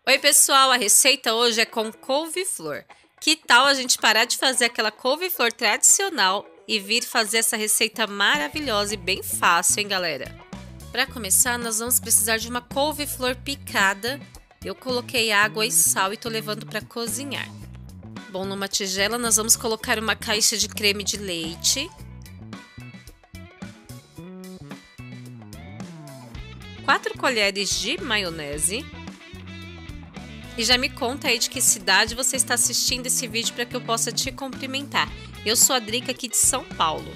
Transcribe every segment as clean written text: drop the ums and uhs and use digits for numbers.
Oi pessoal, a receita hoje é com couve-flor. Que tal a gente parar de fazer aquela couve-flor tradicional e vir fazer essa receita maravilhosa e bem fácil, hein galera? Para começar, nós vamos precisar de uma couve-flor picada. Eu coloquei água e sal e tô levando para cozinhar. Bom, numa tigela nós vamos colocar uma caixa de creme de leite. 4 colheres de maionese. E já me conta aí de que cidade você está assistindo esse vídeo para que eu possa te cumprimentar. Eu sou a Drica aqui de São Paulo.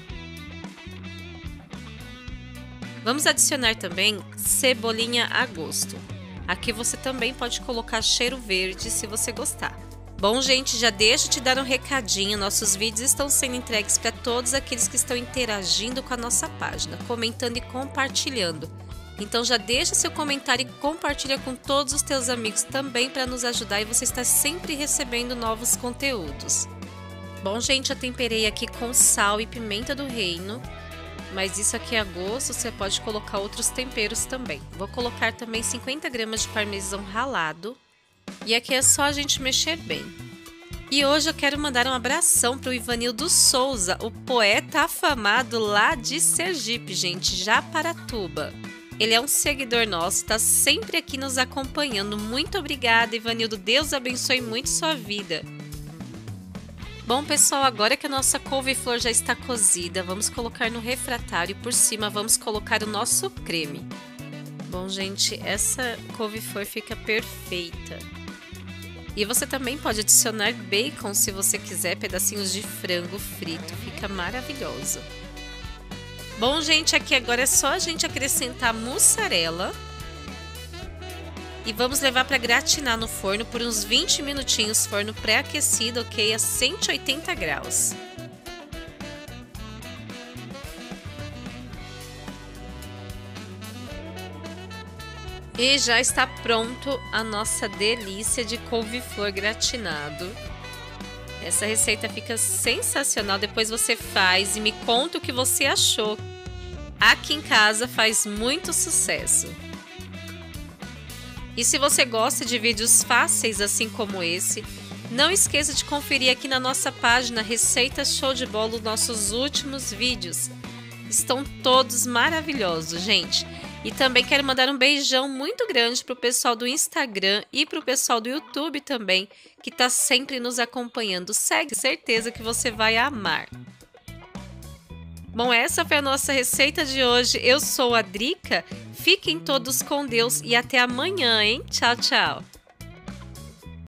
Vamos adicionar também cebolinha a gosto. Aqui você também pode colocar cheiro verde se você gostar. Bom, gente, já deixa eu te dar um recadinho. Nossos vídeos estão sendo entregues para todos aqueles que estão interagindo com a nossa página, comentando e compartilhando. Então já deixa seu comentário e compartilha com todos os teus amigos também para nos ajudar e você está sempre recebendo novos conteúdos. Bom, gente, eu temperei aqui com sal e pimenta do reino, mas isso aqui é a gosto, você pode colocar outros temperos também. Vou colocar também 50 gramas de parmesão ralado e aqui é só a gente mexer bem. E hoje eu quero mandar um abração para o Ivanildo Souza, o poeta afamado lá de Sergipe, gente, Japaratuba. Ele é um seguidor nosso, está sempre aqui nos acompanhando. Muito obrigada, Ivanildo. Deus abençoe muito sua vida. Bom, pessoal, agora que a nossa couve-flor já está cozida, vamos colocar no refratário e por cima vamos colocar o nosso creme. Bom, gente, essa couve-flor fica perfeita. E você também pode adicionar bacon se você quiser, pedacinhos de frango frito, fica maravilhoso. Bom, gente, aqui agora é só a gente acrescentar mussarela e vamos levar para gratinar no forno por uns 20 minutinhos, forno pré-aquecido, ok, a 180 graus. E já está pronto a nossa delícia de couve-flor gratinado. Essa receita fica sensacional, depois você faz e me conta o que você achou. Aqui em casa faz muito sucesso. E se você gosta de vídeos fáceis assim como esse, não esqueça de conferir aqui na nossa página Receitas Show de Bola os nossos últimos vídeos. Estão todos maravilhosos, gente. E também quero mandar um beijão muito grande para o pessoal do Instagram e para o pessoal do YouTube também, que está sempre nos acompanhando. Segue, certeza que você vai amar. Bom, essa foi a nossa receita de hoje. Eu sou a Drica. Fiquem todos com Deus e até amanhã, hein? Tchau, tchau!